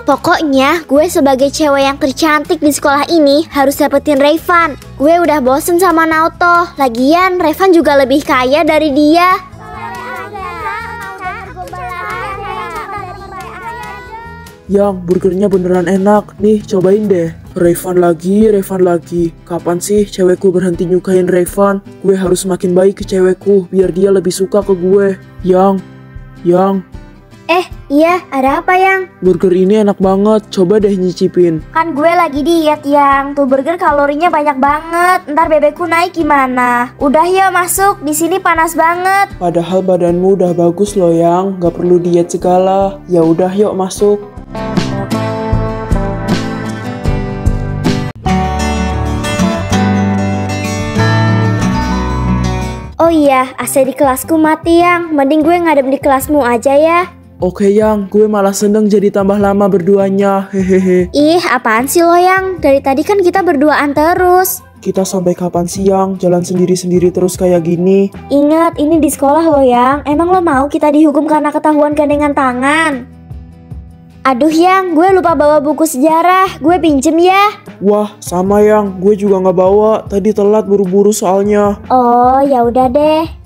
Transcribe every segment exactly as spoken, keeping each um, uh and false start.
Pokoknya gue sebagai cewek yang tercantik di sekolah ini harus dapetin Rayvan. Gue udah bosen sama Naoto. Lagian Rayvan juga lebih kaya dari dia. Yang burgernya beneran enak. Nih cobain deh. Rayvan lagi, Rayvan lagi. Kapan sih cewekku berhenti nyukain Rayvan? Gue harus makin baik ke cewekku biar dia lebih suka ke gue. Yang, yang. Eh, iya, ada apa Yang? Burger ini enak banget, coba deh nyicipin. Kan gue lagi diet Yang, tuh burger kalorinya banyak banget. Ntar bebekku naik gimana? Udah yuk masuk, di sini panas banget. Padahal badanmu udah bagus loh Yang, gak perlu diet segala. Ya udah yuk masuk. Oh iya, A C di kelasku mati Yang. Mending gue ngadem di kelasmu aja ya. Oke Yang, gue malah seneng jadi tambah lama berduanya, hehehe. Ih, apaan sih lo Yang? Dari tadi kan kita berduaan terus. Kita sampai kapan sih Yang? Jalan sendiri-sendiri terus kayak gini? Ingat, ini di sekolah lo Yang. Emang lo mau kita dihukum karena ketahuan gandengan tangan? Aduh Yang, gue lupa bawa buku sejarah. Gue pinjem ya. Wah, sama Yang. Gue juga nggak bawa. Tadi telat buru-buru soalnya. Oh, ya udah deh.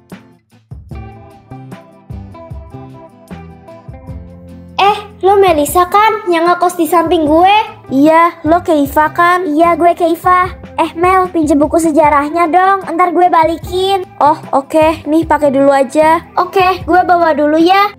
Eh, lo Melisa kan yang ngekos di samping gue? Iya, lo Keiva kan? Iya, gue Keiva. Eh Mel, pinjem buku sejarahnya dong, ntar gue balikin. Oh, oke, okay. Nih pakai dulu aja. Oke, okay, gue bawa dulu ya.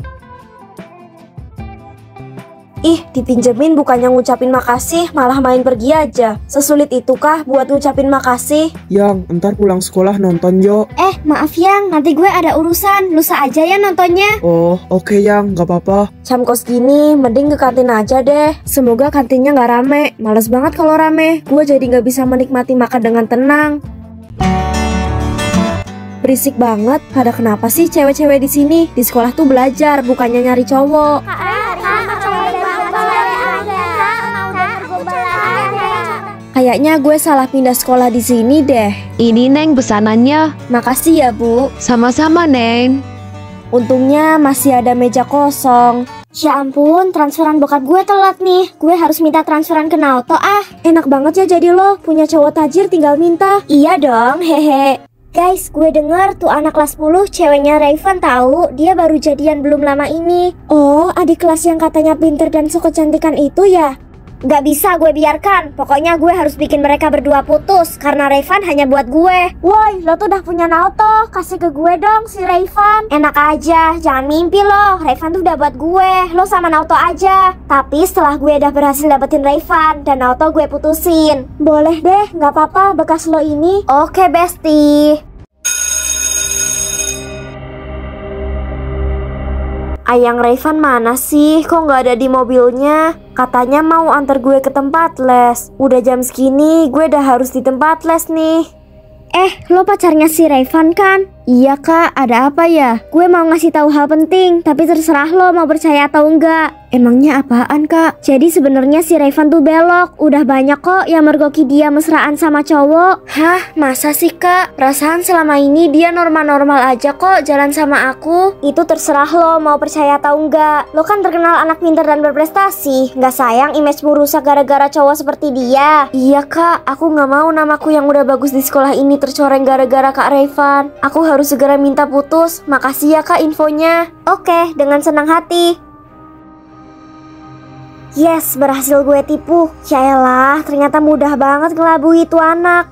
Ih, dipinjemin bukannya ngucapin makasih, malah main pergi aja. Sesulit itukah buat ngucapin makasih? Yang, ntar pulang sekolah nonton yuk. Eh, maaf Yang, nanti gue ada urusan. Lusa aja ya nontonnya. Oh, oke okay, Yang, gak apa-apa. Jam kos gini, mending ke kantin aja deh. Semoga kantinnya gak rame. Males banget kalau rame. Gue jadi gak bisa menikmati makan dengan tenang. Berisik banget. Pada kenapa sih cewek-cewek di sini? Di sekolah tuh belajar, bukannya nyari cowok. Kayaknya gue salah pindah sekolah di sini deh. Ini Neng pesanannya. Makasih ya Bu. Sama-sama Neng. Untungnya masih ada meja kosong. Ya ampun, transferan bokap gue telat nih. Gue harus minta transferan ke Naoto ah. Enak banget ya jadi lo, punya cowok tajir tinggal minta. Iya dong, hehe. Guys, gue denger tuh anak kelas sepuluh ceweknya Rayvan tahu dia baru jadian belum lama ini. Oh, adik kelas yang katanya pinter dan so kecantikan itu ya? Gak bisa gue biarkan. Pokoknya gue harus bikin mereka berdua putus karena Rayvan hanya buat gue. Woi, lo tuh udah punya Naoto, kasih ke gue dong si Rayvan. Enak aja, jangan mimpi lo. Rayvan tuh udah buat gue, lo sama Naoto aja. Tapi setelah gue udah berhasil dapetin Rayvan dan Naoto gue putusin. Boleh deh, gak apa-apa bekas lo ini. Oke bestie. Ayang Rayvan mana sih? Kok nggak ada di mobilnya? Katanya mau antar gue ke tempat les. Udah jam segini, gue udah harus di tempat les nih. Eh, lo pacarnya si Rayvan kan? Iya kak, ada apa ya? Gue mau ngasih tahu hal penting, tapi terserah lo mau percaya atau enggak. Emangnya apaan kak? Jadi sebenarnya si Rayvan tuh belok. Udah banyak kok yang mergoki dia mesraan sama cowok. Hah? Masa sih kak? Perasaan selama ini dia normal-normal aja kok jalan sama aku. Itu terserah lo mau percaya atau enggak. Lo kan terkenal anak pintar dan berprestasi. Nggak sayang image-mu rusak gara-gara cowok seperti dia. Iya kak, aku nggak mau namaku yang udah bagus di sekolah ini tercoreng gara-gara kak Rayvan. Aku harus segera minta putus. Makasih ya kak infonya. Oke, dengan senang hati. Yes, berhasil gue tipu. Yaelah, ternyata mudah banget ngelabui itu anak.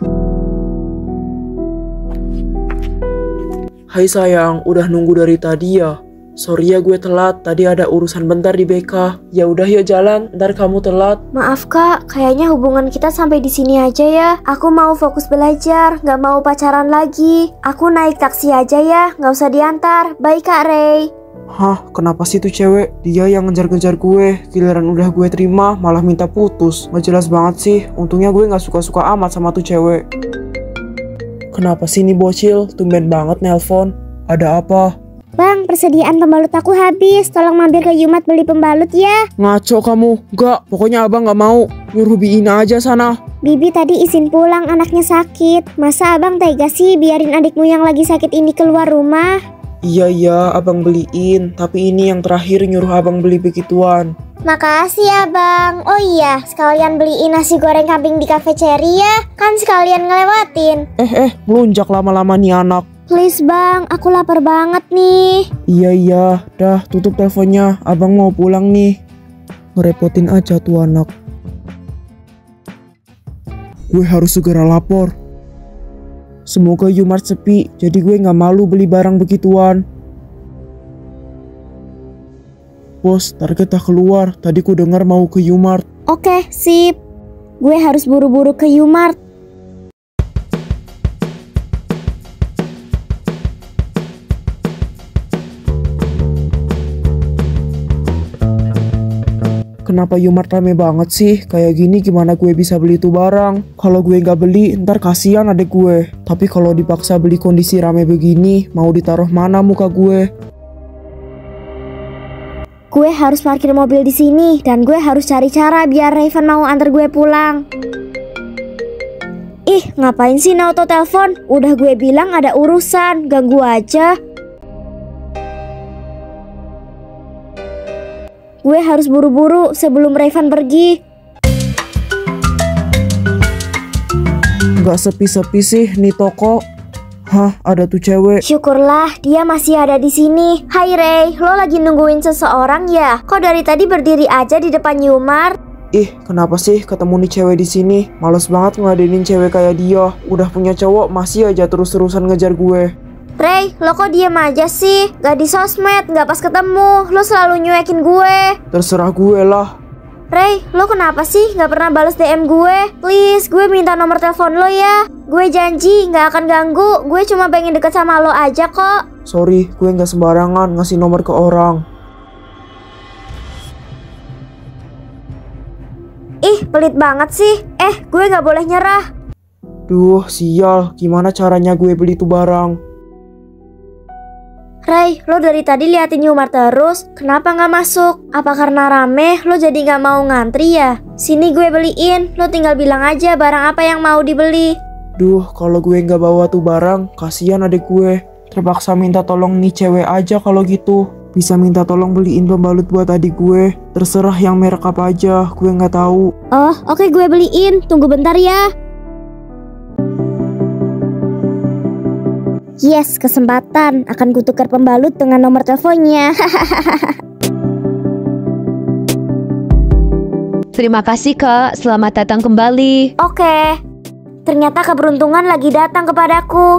Hai sayang, udah nunggu dari tadi ya? Sorry ya gue telat, tadi ada urusan bentar di B K. Ya udah yuk jalan, ntar kamu telat. Maaf kak, kayaknya hubungan kita sampai di sini aja ya. Aku mau fokus belajar, nggak mau pacaran lagi. Aku naik taksi aja ya, nggak usah diantar. Bye kak Ray. Hah, kenapa sih tuh cewek? Dia yang ngejar-ngejar gue, giliran udah gue terima malah minta putus. Gak jelas banget sih, untungnya gue gak suka-suka amat sama tuh cewek. Kenapa sih nih bocil, tumben banget nelpon. Ada apa? Bang, persediaan pembalut aku habis. Tolong mampir ke Yumat beli pembalut ya. Ngaco kamu, gak, pokoknya abang gak mau. Nyuruh Biina aja sana. Bibi tadi izin pulang, anaknya sakit. Masa abang tega sih biarin adikmu yang lagi sakit ini keluar rumah? Iya iya abang beliin, tapi ini yang terakhir nyuruh abang beli begituan. Makasih ya bang. Oh iya, sekalian beliin nasi goreng kambing di Cafe Cherry ya. Kan sekalian ngelewatin. Eh eh melunjak lama-lama nih anak. Please bang, aku lapar banget nih. Iya iya, dah tutup teleponnya, abang mau pulang nih. Ngerepotin aja tuh anak. Gue harus segera lapor. Semoga Yumart sepi, jadi gue gak malu beli barang begituan. Bos, target tak keluar, tadi ku dengar mau ke Yumart. Oke, sip. Gue harus buru-buru ke Yumart. Kenapa Yumart rame banget sih? Kayak gini gimana gue bisa beli tuh barang? Kalau gue nggak beli, ntar kasihan adek gue. Tapi kalau dipaksa beli kondisi rame begini, mau ditaruh mana muka gue? Gue harus parkir mobil di sini dan gue harus cari cara biar Rayvan mau antar gue pulang. Ih, ngapain sih Nauto telepon? Udah gue bilang ada urusan, ganggu aja. Gue harus buru-buru sebelum Rayvan pergi. Gak sepi-sepi sih nih toko. Hah, ada tuh cewek. Syukurlah dia masih ada di sini. Hai Ray, lo lagi nungguin seseorang ya? Kok dari tadi berdiri aja di depan Yumart? Ih, kenapa sih ketemu nih cewek di sini? Males banget ngadenin cewek kayak dia. Udah punya cowok masih aja terus-terusan ngejar gue. Ray, lo kok diem aja sih? Gak di sosmed, gak pas ketemu. Lo selalu nyuekin gue. Terserah gue lah. Ray, lo kenapa sih gak pernah balas D M gue? Please, gue minta nomor telepon lo ya. Gue janji gak akan ganggu. Gue cuma pengen deket sama lo aja kok. Sorry, gue gak sembarangan ngasih nomor ke orang. Ih, pelit banget sih. Eh, gue gak boleh nyerah. Duh, sial. Gimana caranya gue beli tuh barang? Ray, lo dari tadi liatin Yumart terus, kenapa nggak masuk? Apa karena rame, lo jadi nggak mau ngantri ya? Sini gue beliin, lo tinggal bilang aja barang apa yang mau dibeli. Duh, kalau gue nggak bawa tuh barang, kasihan adek gue. Terpaksa minta tolong nih cewek aja kalau gitu. Bisa minta tolong beliin pembalut buat adik gue. Terserah yang merek apa aja, gue nggak tahu. Oh, oke okay, gue beliin. Tunggu bentar ya. Yes, kesempatan. Akan kutukar pembalut dengan nomor teleponnya. Terima kasih Kak, selamat datang kembali. Oke. Ternyata keberuntungan lagi datang kepadaku.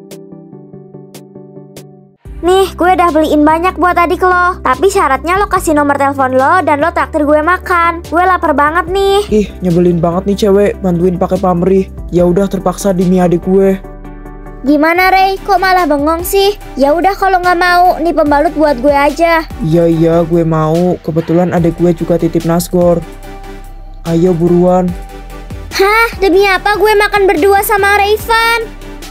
Nih, gue udah beliin banyak buat adik lo. Tapi syaratnya lo kasih nomor telepon lo dan lo traktir gue makan. Gue lapar banget nih. Ih, nyebelin banget nih cewek, bantuin pakai pamrih. Ya udah terpaksa demi adik gue. Gimana Ray? Kok malah bengong sih? Ya udah kalau nggak mau, nih pembalut buat gue aja. Iya iya, gue mau. Kebetulan adik gue juga titip nasgor. Ayo buruan. Hah? Demi apa gue makan berdua sama Rayvan?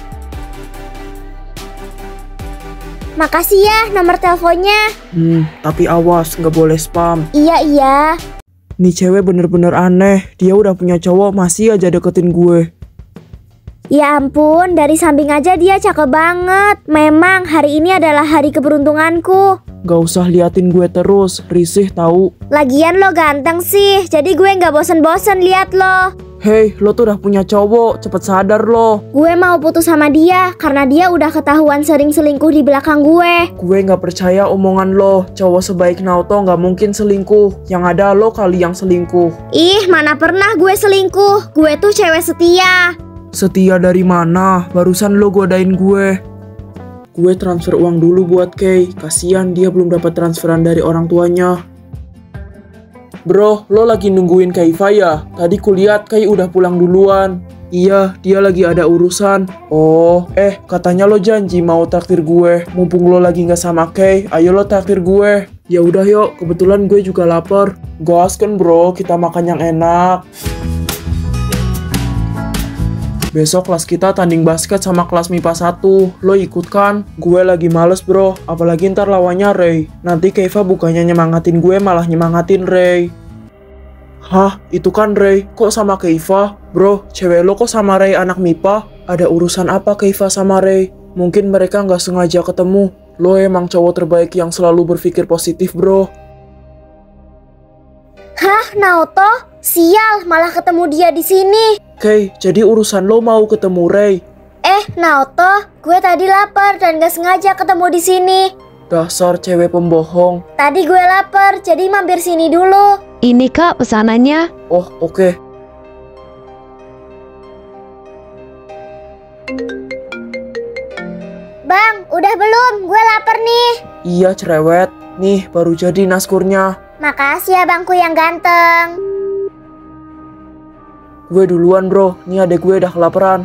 Makasih ya nomor teleponnya. Hmm, tapi awas, nggak boleh spam. Iya iya. Nih cewek bener-bener aneh. Dia udah punya cowok masih aja deketin gue. Ya ampun, dari samping aja dia cakep banget. Memang hari ini adalah hari keberuntunganku. Gak usah liatin gue terus, risih tahu. Lagian lo ganteng sih, jadi gue gak bosen-bosen liat lo. Hei, lo tuh udah punya cowok, cepet sadar lo. Gue mau putus sama dia, karena dia udah ketahuan sering selingkuh di belakang gue. Gue gak percaya omongan lo, cowok sebaik Nauto gak mungkin selingkuh. Yang ada lo kali yang selingkuh. Ih, mana pernah gue selingkuh, gue tuh cewek setia. Setia dari mana? Barusan lo godain gue. Gue transfer uang dulu buat Kay. Kasian dia belum dapat transferan dari orang tuanya. Bro, lo lagi nungguin Kaifa ya? Tadi kulihat Kay udah pulang duluan. Iya, dia lagi ada urusan. Oh, eh katanya lo janji mau traktir gue. Mumpung lo lagi nggak sama Kay, ayo lo traktir gue. Ya udah yuk, kebetulan gue juga lapar. Gas kan bro, kita makan yang enak. Besok kelas kita tanding basket sama kelas M I P A satu. Lo ikut kan? Gue lagi males bro, apalagi ntar lawannya Ray. Nanti Keiva bukannya nyemangatin gue malah nyemangatin Ray. Hah? Itu kan Ray, kok sama Keiva? Bro, cewek lo kok sama Ray anak M I P A? Ada urusan apa Keiva sama Ray? Mungkin mereka nggak sengaja ketemu. Lo emang cowok terbaik yang selalu berpikir positif, bro. Hah, Naoto? Sial, malah ketemu dia di sini. Kay, jadi urusan lo mau ketemu Ray. Eh, Naoto, gue tadi lapar dan gak sengaja ketemu di sini. Dasar cewek pembohong. Tadi gue lapar, jadi mampir sini dulu. Ini Kak pesanannya. Oh, oke. Bang, udah belum? Gue lapar nih. Iya, cerewet. Nih, baru jadi naskurnya. Makasih ya bangku yang ganteng. Gue duluan, bro. Nih adek gue udah kelaparan.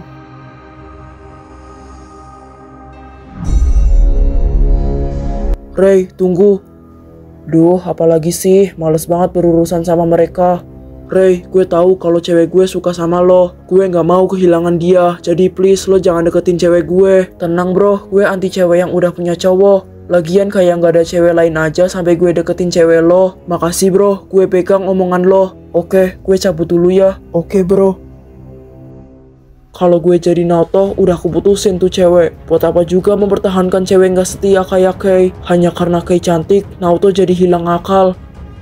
Ray, tunggu. Duh, apalagi sih? Males banget berurusan sama mereka. Ray, gue tahu kalau cewek gue suka sama lo. Gue nggak mau kehilangan dia. Jadi please lo jangan deketin cewek gue. Tenang bro, gue anti cewek yang udah punya cowok. Lagian kayak nggak ada cewek lain aja sampai gue deketin cewek lo. Makasih bro, gue pegang omongan lo. Oke, gue cabut dulu ya. Oke bro. Kalau gue jadi Naoto, udah keputusin tuh cewek. Buat apa juga mempertahankan cewek nggak setia kayak Kay? Hanya karena Kay cantik, Naoto jadi hilang akal.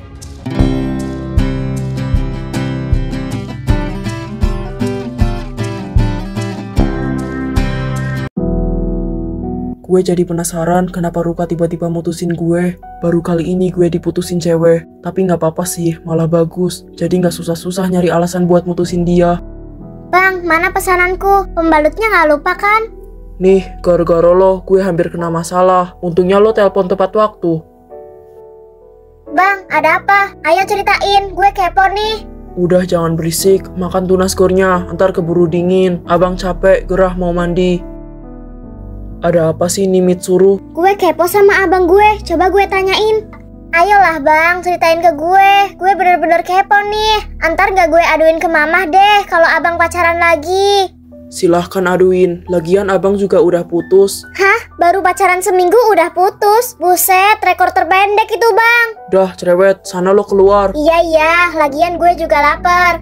Gue jadi penasaran kenapa Ruka tiba-tiba mutusin gue. Baru kali ini gue diputusin cewek. Tapi nggak apa-apa sih, malah bagus. Jadi nggak susah-susah nyari alasan buat mutusin dia. Bang, mana pesananku? Pembalutnya nggak lupa kan? Nih, gara-gara lo, gue hampir kena masalah. Untungnya lo telepon tepat waktu. Bang, ada apa? Ayo ceritain, gue kepo nih. Udah jangan berisik, makan tunas gornya, ntar keburu dingin. Abang capek, gerah mau mandi. Ada apa sih nih Mitsuru? Gue kepo sama abang gue, coba gue tanyain. Ayolah bang, ceritain ke gue. Gue bener-bener kepo nih. Antar gak gue aduin ke mamah deh kalau abang pacaran lagi. Silahkan aduin, lagian abang juga udah putus. Hah? Baru pacaran seminggu udah putus? Buset, rekor terpendek itu bang. Dah cerewet, sana lo keluar. Iya iya, lagian gue juga lapar.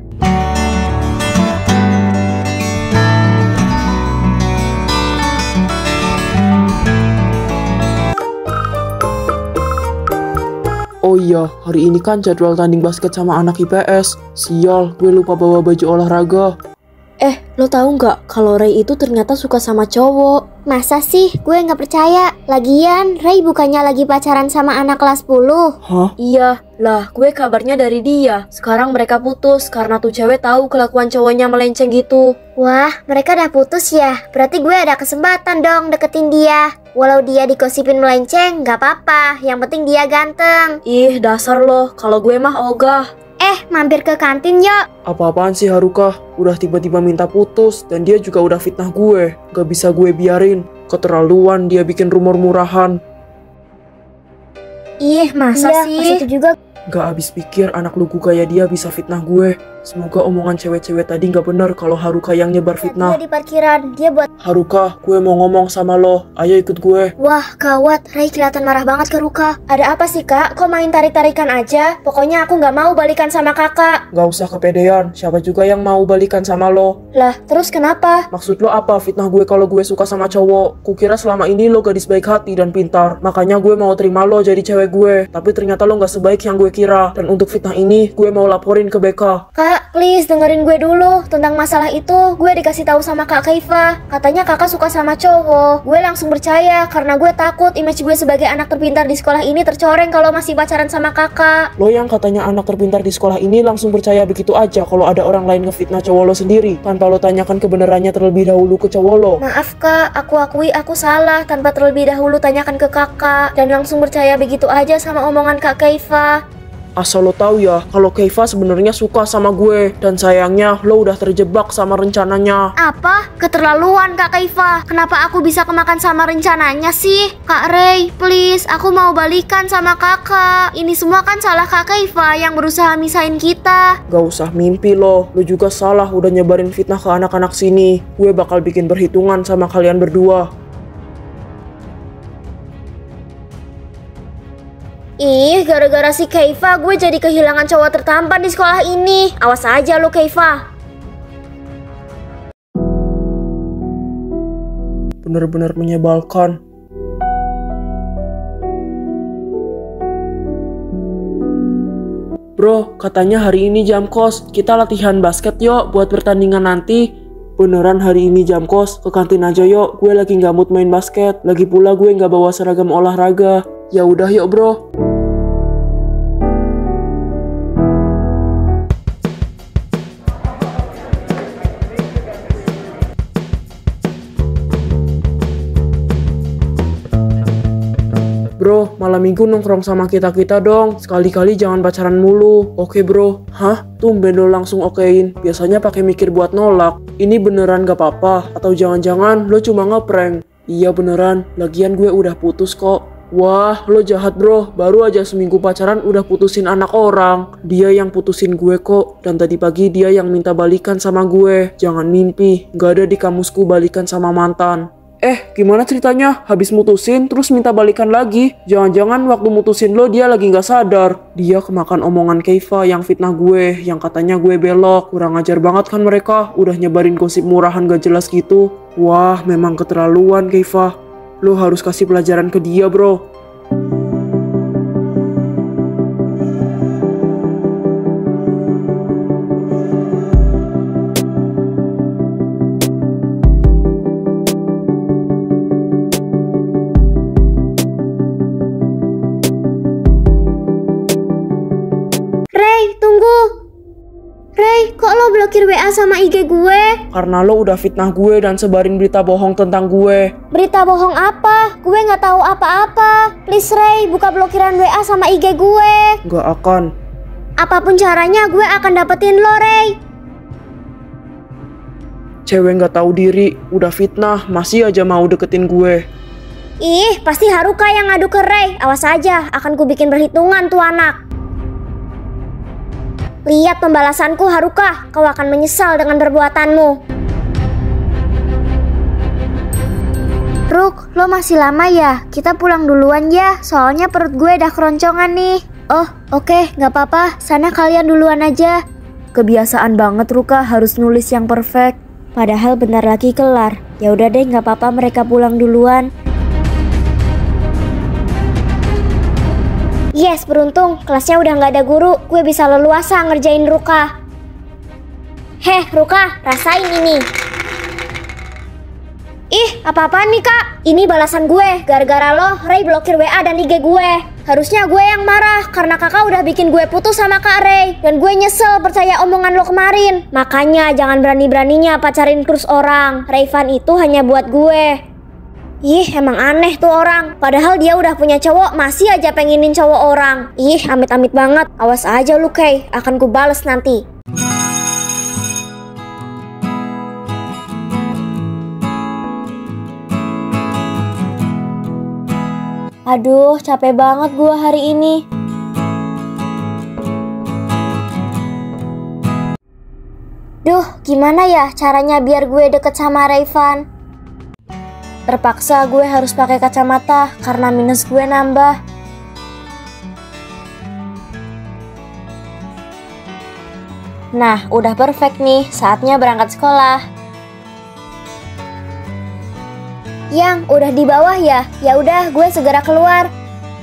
Oh iya, hari ini kan jadwal tanding basket sama anak I P S. Sial, gue lupa bawa baju olahraga. Eh, lo tahu nggak kalau Ray itu ternyata suka sama cowok? Masa sih? Gue nggak percaya. Lagian, Ray bukannya lagi pacaran sama anak kelas sepuluh. Hah? Iya, lah gue kabarnya dari dia. Sekarang mereka putus karena tuh cewek tahu kelakuan cowoknya melenceng gitu. Wah, mereka udah putus ya? Berarti gue ada kesempatan dong deketin dia. Walau dia digosipin melenceng, nggak apa-apa. Yang penting dia ganteng. Ih, dasar lo. Kalau gue mah ogah. Eh, mampir ke kantin yuk. Apa-apaan sih Haruka? Udah tiba-tiba minta putus dan dia juga udah fitnah gue. Gak bisa gue biarin. Keterlaluan dia bikin rumor murahan. Ih, masa Iya, sih? pas itu juga. Gak habis pikir anak lugu kayak dia bisa fitnah gue. Semoga omongan cewek-cewek tadi gak benar kalau Haruka yang nyebar fitnah. Dia di parkiran, dia buat. Haruka, gue mau ngomong sama lo. Ayo ikut gue. Wah, gawat. Ray kelihatan marah banget ke Ruka. Ada apa sih kak? Kok main tarik-tarikan aja? Pokoknya aku nggak mau balikan sama kakak. Gak usah kepedean. Siapa juga yang mau balikan sama lo? Lah, terus kenapa? Maksud lo apa fitnah gue kalau gue suka sama cowok? Kukira selama ini lo gadis baik hati dan pintar. Makanya gue mau terima lo jadi cewek gue. Tapi ternyata lo gak sebaik yang gue kira. Dan untuk fitnah ini, gue mau laporin ke B K. Kak, please dengerin gue dulu. Tentang masalah itu, gue dikasih tahu sama Kak Kaifa. Katanya kakak suka sama cowok. Gue langsung percaya karena gue takut image gue sebagai anak terpintar di sekolah ini tercoreng kalau masih pacaran sama kakak. Lo yang katanya anak terpintar di sekolah ini langsung percaya begitu aja kalau ada orang lain ngefitnah cowok lo sendiri tanpa lo tanyakan kebenarannya terlebih dahulu ke cowok lo. Maaf kak, aku akui aku salah tanpa terlebih dahulu tanyakan ke kakak dan langsung percaya begitu aja sama omongan Kak Kaifa. Asal lo tahu ya, kalau Keiva sebenarnya suka sama gue dan sayangnya lo udah terjebak sama rencananya. Apa? Keterlaluan Kak Kaifa. Kenapa aku bisa kemakan sama rencananya sih? Kak Ray, please, aku mau balikan sama kakak. Ini semua kan salah Kak Kaifa yang berusaha misahin kita. Gak usah mimpi lo, lo juga salah udah nyebarin fitnah ke anak-anak sini. Gue bakal bikin perhitungan sama kalian berdua. Ih, gara-gara si Keiva gue jadi kehilangan cowok tertampan di sekolah ini. Awas aja lo Keiva. Bener-bener menyebalkan. Bro, katanya hari ini jam kos, kita latihan basket yuk buat pertandingan nanti. Beneran hari ini jam kos, ke kantin aja yuk, gue lagi gak mood main basket. Lagi pula gue gak bawa seragam olahraga. Ya udah yuk bro. Bro, malam minggu nongkrong sama kita-kita dong. Sekali-kali jangan pacaran mulu. Oke bro. Hah? Tumben lo langsung okein. Biasanya pakai mikir buat nolak. Ini beneran gak apa-apa? Atau jangan-jangan lo cuma ngeprank? Iya beneran. Lagian gue udah putus kok. Wah, lo jahat bro. Baru aja seminggu pacaran udah putusin anak orang. Dia yang putusin gue kok. Dan tadi pagi dia yang minta balikan sama gue. Jangan mimpi. Gak ada di kamusku balikan sama mantan. Eh, gimana ceritanya? Habis mutusin, terus minta balikan lagi. Jangan-jangan waktu mutusin lo dia lagi gak sadar. Dia kemakan omongan Keiva yang fitnah gue, yang katanya gue belok. Kurang ajar banget kan mereka, udah nyebarin gosip murahan gak jelas gitu. Wah, memang keterlaluan Keiva. Lo harus kasih pelajaran ke dia bro. Kok lo blokir W A sama I G gue? Karena lo udah fitnah gue dan sebarin berita bohong tentang gue. Berita bohong apa? Gue gak tahu apa-apa. Please Ray, buka blokiran W A sama I G gue. Gak akan. Apapun caranya gue akan dapetin lo Ray. Cewek gak tahu diri, udah fitnah, masih aja mau deketin gue. Ih, pasti Haruka yang ngadu ke Ray. Awas aja, akan ku bikin berhitungan tuh anak. Lihat pembalasanku Haruka, kau akan menyesal dengan perbuatanmu. Ruk, lo masih lama ya? Kita pulang duluan ya, soalnya perut gue udah keroncongan nih. Oh, oke, okay, gak apa-apa, sana kalian duluan aja. Kebiasaan banget Ruka harus nulis yang perfect. Padahal bentar lagi kelar. Ya udah deh, gak apa-apa mereka pulang duluan. Yes, beruntung kelasnya udah gak ada guru. Gue bisa leluasa ngerjain Ruka. Heh Ruka, rasain ini. Ih, apa-apaan nih kak? Ini balasan gue. Gara-gara lo, Ray blokir W A dan I G gue. Harusnya gue yang marah karena kakak udah bikin gue putus sama Kak Ray. Dan gue nyesel percaya omongan lo kemarin. Makanya jangan berani-beraninya pacarin terus orang. Rayvan itu hanya buat gue. Ih, emang aneh tuh orang. Padahal dia udah punya cowok, masih aja pengenin cowok orang. Ih, amit-amit banget. Awas aja lu, Kay. Akan ku bales nanti. Aduh, capek banget gua hari ini. Duh, gimana ya caranya biar gue deket sama Rayvan? Terpaksa gue harus pakai kacamata karena minus gue nambah. Nah, udah perfect nih, saatnya berangkat sekolah. Yang udah di bawah ya? Ya udah, gue segera keluar.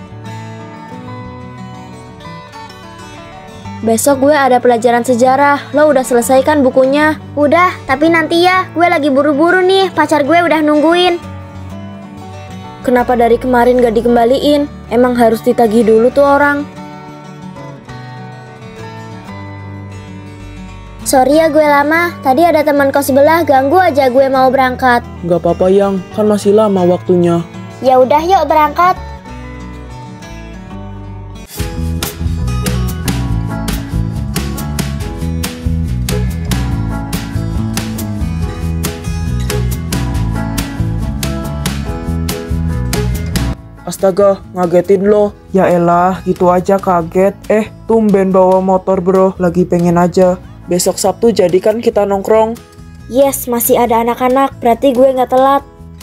Besok gue ada pelajaran sejarah. Lo udah selesai kan bukunya? Udah, tapi nanti ya, gue lagi buru-buru nih, pacar gue udah nungguin. Kenapa dari kemarin gak dikembaliin? Emang harus ditagih dulu tuh orang. Sorry ya gue lama, tadi ada teman kos sebelah ganggu aja gue mau berangkat. Gak apa-apa Yang, kan masih lama waktunya. Ya udah yuk berangkat. Astaga, ngagetin lo. Ya elah, gitu aja kaget. Eh, tumben bawa motor bro, lagi pengen aja. Besok Sabtu jadi kan kita nongkrong. Yes, masih ada anak-anak, berarti gue gak telat.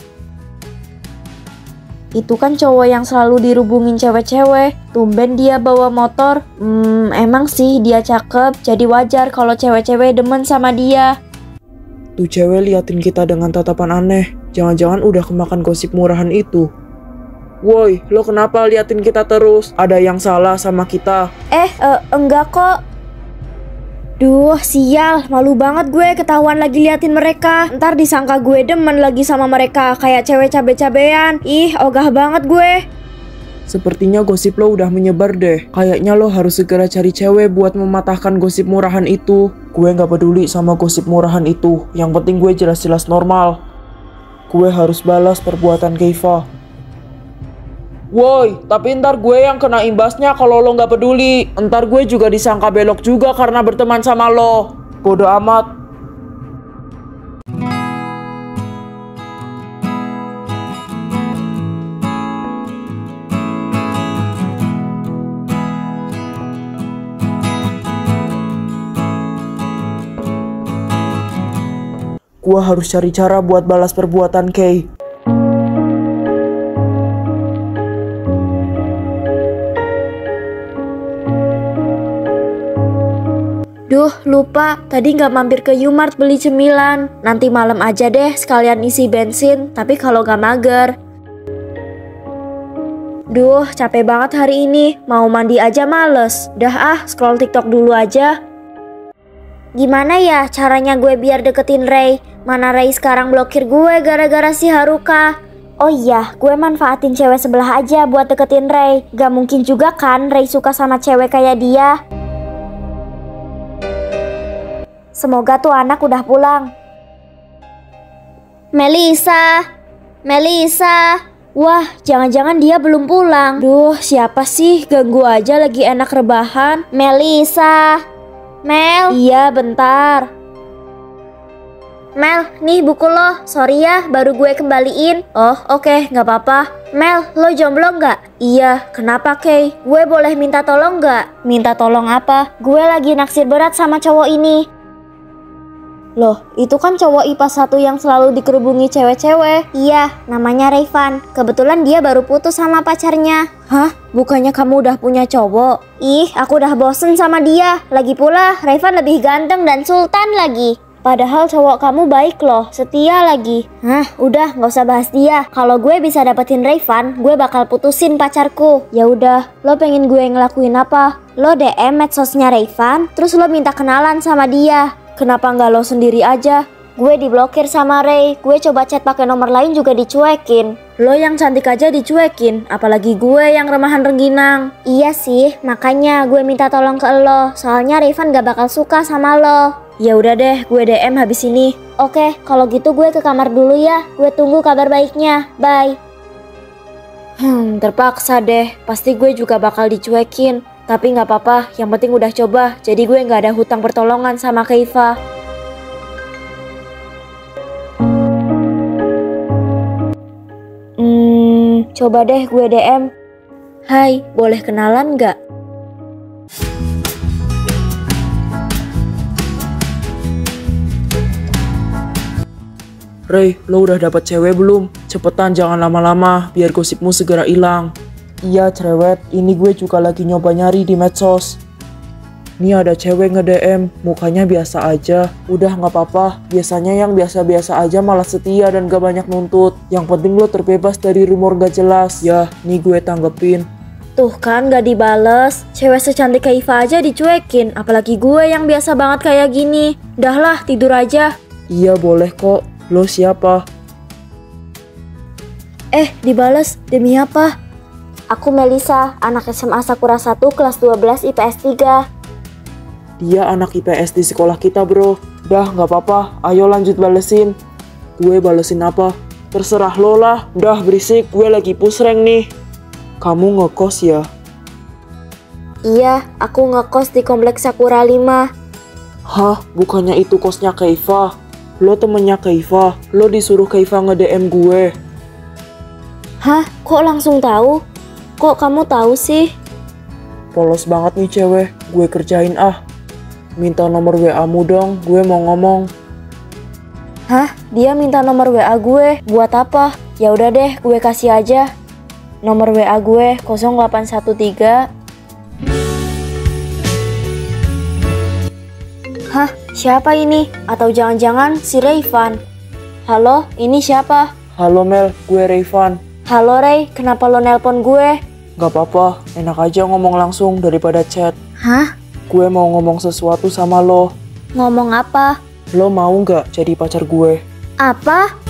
Itu kan cowok yang selalu dirubungin cewek-cewek. Tumben dia bawa motor. Hmm, emang sih dia cakep, jadi wajar kalau cewek-cewek demen sama dia. Tuh cewek liatin kita dengan tatapan aneh. Jangan-jangan udah kemakan gosip murahan itu. Woi, lo kenapa liatin kita terus? Ada yang salah sama kita? Eh, eh, enggak kok. Duh, sial, malu banget gue ketahuan lagi liatin mereka. Ntar disangka gue demen lagi sama mereka, kayak cewek cabe-cabean. Ih, ogah banget gue. Sepertinya gosip lo udah menyebar deh. Kayaknya lo harus segera cari cewek buat mematahkan gosip murahan itu. Gue gak peduli sama gosip murahan itu. Yang penting gue jelas-jelas normal. Gue harus balas perbuatan Keifa. Woi, tapi ntar gue yang kena imbasnya kalau lo gak peduli. Ntar gue juga disangka belok juga karena berteman sama lo. Bodoh amat. Gue harus cari cara buat balas perbuatan Kei. Duh, lupa. Tadi nggak mampir ke U-Mart beli cemilan. Nanti malam aja deh sekalian isi bensin. Tapi kalau nggak mager. Duh, capek banget hari ini. Mau mandi aja males. Dah ah, scroll TikTok dulu aja. Gimana ya caranya gue biar deketin Ray? Mana Ray sekarang blokir gue gara-gara si Haruka. Oh iya, gue manfaatin cewek sebelah aja buat deketin Ray. Gak mungkin juga kan Ray suka sama cewek kayak dia. Semoga tuh anak udah pulang. Melisa, Melisa. Wah, jangan-jangan dia belum pulang. Duh, siapa sih? Ganggu aja lagi enak rebahan. Melisa, Mel. Iya, bentar. Mel, nih buku lo. Sorry ya, baru gue kembaliin. Oh, oke, okay, nggak apa-apa. Mel, lo jomblo nggak? Iya, kenapa Kay? Gue boleh minta tolong nggak? Minta tolong apa? Gue lagi naksir berat sama cowok ini. Loh, itu kan cowok I P A satu yang selalu dikerubungi cewek-cewek. Iya, namanya Rayvan. Kebetulan dia baru putus sama pacarnya. Hah? Bukannya kamu udah punya cowok? Ih, aku udah bosen sama dia. Lagi pula, Rayvan lebih ganteng dan sultan lagi. Padahal cowok kamu baik loh, setia lagi. Hah, udah nggak usah bahas dia. Kalau gue bisa dapetin Rayvan, gue bakal putusin pacarku. Ya udah, lo pengen gue ngelakuin apa? Lo D M medsosnya Rayvan, terus lo minta kenalan sama dia. Kenapa nggak lo sendiri aja? Gue diblokir sama Ray. Gue coba chat pakai nomor lain juga dicuekin. Lo yang cantik aja dicuekin, apalagi gue yang remahan rengginang. Iya sih, makanya gue minta tolong ke lo. Soalnya Rayvan gak bakal suka sama lo. Ya udah deh, gue D M habis ini. Oke, kalau gitu gue ke kamar dulu ya. Gue tunggu kabar baiknya. Bye. Hmm, terpaksa deh. Pasti gue juga bakal dicuekin. Tapi nggak apa-apa, yang penting udah coba. Jadi gue nggak ada hutang pertolongan sama Keifa. Hmm, coba deh gue D M. Hai, boleh kenalan nggak? Ray, lo udah dapat cewek belum? Cepetan, jangan lama-lama, biar gosipmu segera hilang. Iya cerewet, ini gue juga lagi nyoba nyari di medsos. Nih ada cewek nge-D M, mukanya biasa aja. Udah gak apa-apa, biasanya yang biasa-biasa aja malah setia dan gak banyak nuntut. Yang penting lo terbebas dari rumor gak jelas. Ya, nih gue tanggepin. Tuh kan gak dibales, cewek secantik Keifa aja dicuekin. Apalagi gue yang biasa banget kayak gini. Udahlah, tidur aja. Iya boleh kok, lo siapa? Eh, dibales, demi apa? Aku Melisa, anak S M A Sakura satu kelas dua belas I P S tiga. Dia anak I P S di sekolah kita bro. Udah gak apa-apa, ayo lanjut balesin. Gue balesin apa? Terserah lo lah, udah berisik, gue lagi push rank nih. Kamu ngekos ya? Iya, aku ngekos di kompleks Sakura lima. Hah, bukannya itu kosnya Keifa? Lo temennya Keifa, lo disuruh Keifa nge-D M gue. Hah, kok langsung tahu? Kok kamu tahu sih? Polos banget nih cewek, gue kerjain ah. Minta nomor W A-mu dong, gue mau ngomong. Hah? Dia minta nomor W A gue, buat apa? Ya udah deh, gue kasih aja. Nomor W A gue nol delapan satu tiga. Hah? Siapa ini? Atau jangan-jangan si Rayvan? Halo, ini siapa? Halo Mel, gue Rayvan. Halo Ray, kenapa lo nelpon gue? Gak apa-apa, enak aja ngomong langsung daripada chat. Hah? Gue mau ngomong sesuatu sama lo. Ngomong apa? Lo mau gak jadi pacar gue? Apa?